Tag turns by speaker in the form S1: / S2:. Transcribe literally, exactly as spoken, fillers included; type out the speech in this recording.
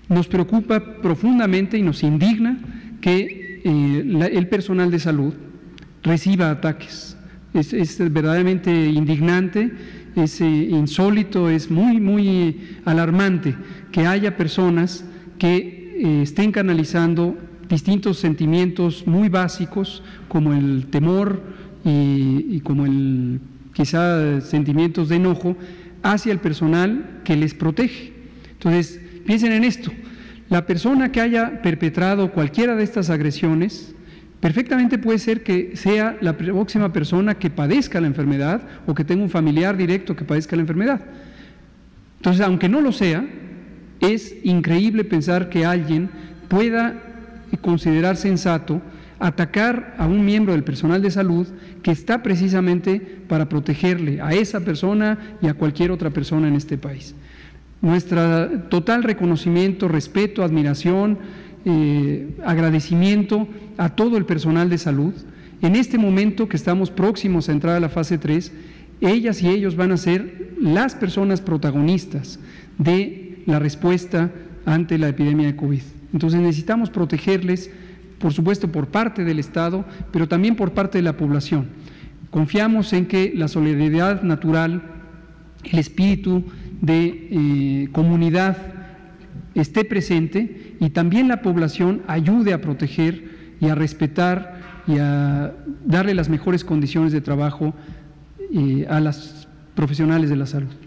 S1: Nos preocupa profundamente y nos indigna que eh, la, el personal de salud reciba ataques. Es, es verdaderamente indignante, es eh, insólito, es muy, muy alarmante que haya personas que eh, estén canalizando distintos sentimientos muy básicos, como el temor y, y como el quizá sentimientos de enojo hacia el personal que les protege. Entonces, piensen en esto, la persona que haya perpetrado cualquiera de estas agresiones, perfectamente puede ser que sea la próxima persona que padezca la enfermedad o que tenga un familiar directo que padezca la enfermedad. Entonces, aunque no lo sea, es increíble pensar que alguien pueda considerar sensato atacar a un miembro del personal de salud que está precisamente para protegerle a esa persona y a cualquier otra persona en este país. Nuestro total reconocimiento, respeto, admiración, eh, agradecimiento a todo el personal de salud. En este momento que estamos próximos a entrar a la fase tres, ellas y ellos van a ser las personas protagonistas de la respuesta ante la epidemia de COVID. Entonces necesitamos protegerles, por supuesto por parte del Estado, pero también por parte de la población. Confiamos en que la solidaridad natural, el espíritu de eh, comunidad esté presente y también la población ayude a proteger y a respetar y a darle las mejores condiciones de trabajo eh, a las profesionales de la salud.